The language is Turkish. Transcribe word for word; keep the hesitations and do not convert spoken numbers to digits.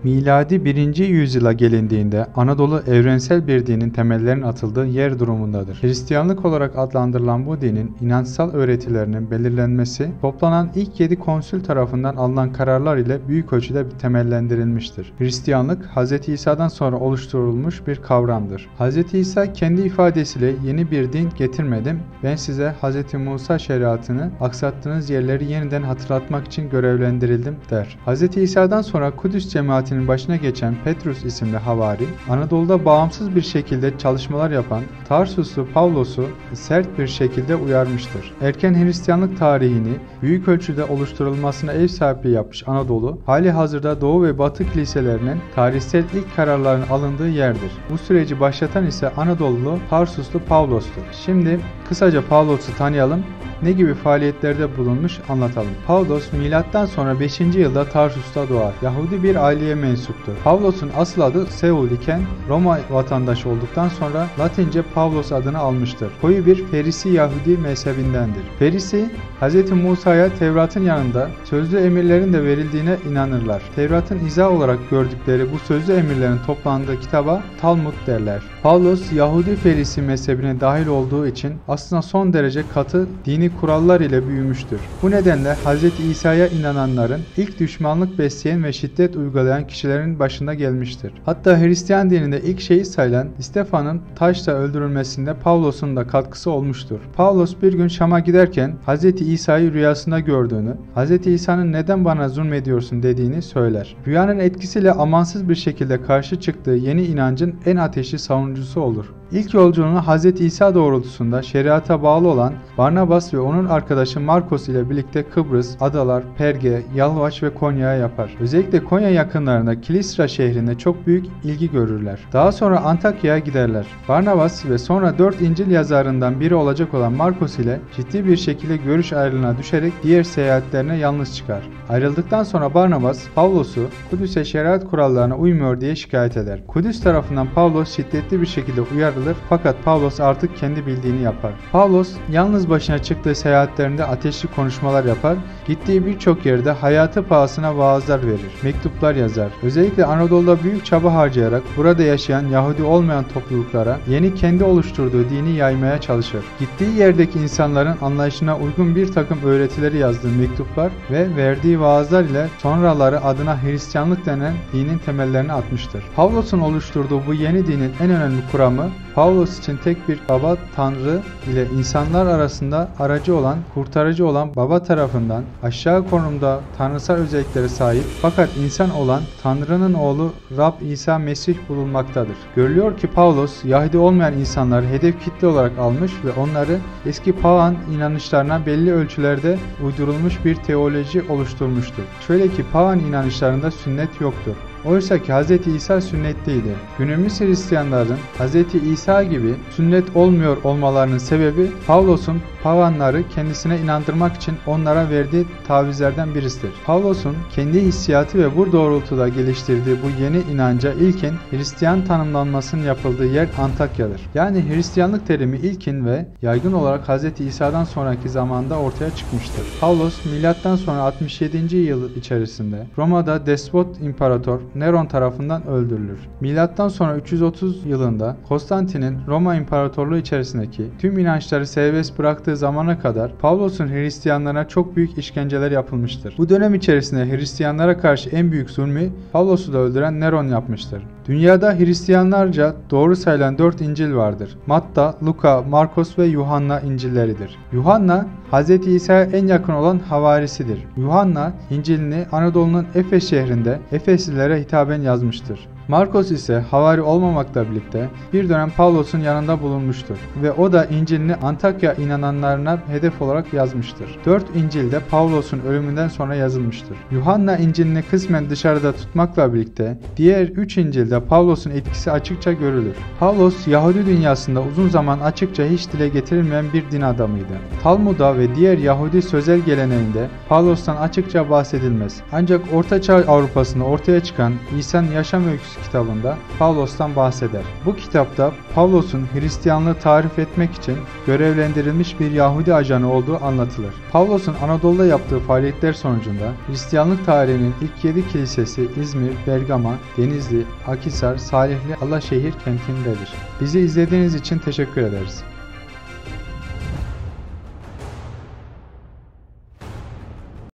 Miladi birinci yüzyıla gelindiğinde Anadolu evrensel bir dinin temellerinin atıldığı yer durumundadır. Hristiyanlık olarak adlandırılan bu dinin inançsal öğretilerinin belirlenmesi, toplanan ilk yedi konsül tarafından alınan kararlar ile büyük ölçüde temellendirilmiştir. Hristiyanlık, Hz. İsa'dan sonra oluşturulmuş bir kavramdır. Hz. İsa kendi ifadesiyle yeni bir din getirmedim, ben size Hz. Musa şeriatını aksattığınız yerleri yeniden hatırlatmak için görevlendirildim der. Hz. İsa'dan sonra Kudüs cemaatinin başına geçen Petrus isimli havari, Anadolu'da bağımsız bir şekilde çalışmalar yapan Tarsuslu Pavlos'u sert bir şekilde uyarmıştır. Erken Hristiyanlık tarihini büyük ölçüde oluşturulmasına ev sahipliği yapmış Anadolu, hali hazırda Doğu ve Batı kiliselerinin tarihsel ilk kararların alındığı yerdir. Bu süreci başlatan ise Anadolulu Tarsuslu Pavlos'tur. Şimdi kısaca Pavlos'u tanıyalım. Ne gibi faaliyetlerde bulunmuş anlatalım. Pavlos milattan sonra beşinci yılda Tarsus'ta doğar. Yahudi bir aileye mensuptur. Pavlos'un asıl adı Seul iken Roma vatandaşı olduktan sonra Latince Pavlos adını almıştır. Koyu bir Ferisi Yahudi mezhebindendir. Ferisi, Hz. Musa'ya Tevrat'ın yanında sözlü emirlerin de verildiğine inanırlar. Tevrat'ın izah olarak gördükleri bu sözlü emirlerin toplandığı kitaba Talmud derler. Pavlos, Yahudi Ferisi mezhebine dahil olduğu için aslında son derece katı dini kurallar ile büyümüştür. Bu nedenle Hz. İsa'ya inananların ilk düşmanlık besleyen ve şiddet uygulayan kişilerin başında gelmiştir. Hatta Hristiyan dininde ilk şehit sayılan İstefan'ın taşla öldürülmesinde Pavlos'un da katkısı olmuştur. Pavlos bir gün Şam'a giderken Hz. İsa'yı rüyasında gördüğünü, Hz. İsa'nın neden bana zulmediyorsun dediğini söyler. Rüyanın etkisiyle amansız bir şekilde karşı çıktığı yeni inancın en ateşli savunucusu olur. İlk yolculuğunu Hz. İsa doğrultusunda şeriata bağlı olan Barnabas ve onun arkadaşı Markos ile birlikte Kıbrıs, Adalar, Perge, Yalvaç ve Konya'ya yapar. Özellikle Konya yakınlarında Kilistra şehrinde çok büyük ilgi görürler. Daha sonra Antakya'ya giderler. Barnabas ve sonra dört İncil yazarından biri olacak olan Markos ile ciddi bir şekilde görüş ayrılığına düşerek diğer seyahatlerine yalnız çıkar. Ayrıldıktan sonra Barnabas, Pavlos'u Kudüs'e şeriat kurallarına uymuyor diye şikayet eder. Kudüs tarafından Pavlos şiddetli bir şekilde uyarılır fakat Pavlos artık kendi bildiğini yapar. Pavlos yalnız başına çıktığı seyahatlerinde ateşli konuşmalar yapar, gittiği birçok yerde hayatı pahasına vaazlar verir, mektuplar yazar. Özellikle Anadolu'da büyük çaba harcayarak burada yaşayan Yahudi olmayan topluluklara yeni kendi oluşturduğu dini yaymaya çalışır. Gittiği yerdeki insanların anlayışına uygun bir takım öğretileri yazdığı mektuplar ve verdiği vaazlar ile sonraları adına Hristiyanlık denen dinin temellerini atmıştır. Pavlos'un oluşturduğu bu yeni dinin en önemli kuramı, Pavlos için tek bir baba Tanrı ile insanlar arasında aracı olan, kurtarıcı olan baba tarafından aşağı konumda tanrısal özelliklere sahip fakat insan olan Tanrı'nın oğlu Rab İsa Mesih bulunmaktadır. Görülüyor ki Pavlos Yahudi olmayan insanları hedef kitle olarak almış ve onları eski pagan inanışlarına belli ölçülerde uydurulmuş bir teoloji oluşturmuştur. Şöyle ki pagan inanışlarında sünnet yoktur. Oysa ki Hz. İsa sünnetliydi. Günümüz Hristiyanların Hz. İsa gibi sünnet olmuyor olmalarının sebebi Pavlos'un paganları kendisine inandırmak için onlara verdiği tavizlerden birisidir. Pavlos'un kendi hissiyatı ve bu doğrultuda geliştirdiği bu yeni inanca ilkin Hristiyan tanımlanmasının yapıldığı yer Antakya'dır. Yani Hristiyanlık terimi ilkin ve yaygın olarak Hz. İsa'dan sonraki zamanda ortaya çıkmıştır. Pavlos milattan sonra altmış yedinci yıl içerisinde Roma'da despot imparator Neron tarafından öldürülür. Milattan sonra üç yüz otuz yılında Konstantin'in Roma İmparatorluğu içerisindeki tüm inançları serbest bıraktığı zamana kadar Pavlos'un Hristiyanlara çok büyük işkenceler yapılmıştır. Bu dönem içerisinde Hristiyanlara karşı en büyük zulmü Pavlos'u da öldüren Neron yapmıştır. Dünyada Hristiyanlarca doğru sayılan dört İncil vardır. Matta, Luka, Markos ve Yuhanna İncilleridir. Yuhanna, Hz. İsa'ya en yakın olan havarisidir. Yuhanna, İncil'ini Anadolu'nun Efes şehrinde Efeslilere hitaben yazmıştır. Markos ise havari olmamakla birlikte bir dönem Pavlos'un yanında bulunmuştur ve o da İncil'ini Antakya inananlarına hedef olarak yazmıştır. Dört İncil de Pavlos'un ölümünden sonra yazılmıştır. Yuhanna İncil'ini kısmen dışarıda tutmakla birlikte diğer üç İncil'de Pavlos'un etkisi açıkça görülür. Pavlos, Yahudi dünyasında uzun zaman açıkça hiç dile getirilmeyen bir din adamıydı. Talmud'a ve diğer Yahudi sözel geleneğinde Pavlos'tan açıkça bahsedilmez. Ancak Orta Çağ Avrupa'sında ortaya çıkan İsa'nın yaşam öyküsü kitabında Pavlos'tan bahseder. Bu kitapta Pavlos'un Hristiyanlığı tarif etmek için görevlendirilmiş bir Yahudi ajanı olduğu anlatılır. Pavlos'un Anadolu'da yaptığı faaliyetler sonucunda Hristiyanlık tarihinin ilk yedi kilisesi İzmir, Bergama, Denizli, Akhisar, Salihli, Alaşehir kentindedir. Bizi izlediğiniz için teşekkür ederiz.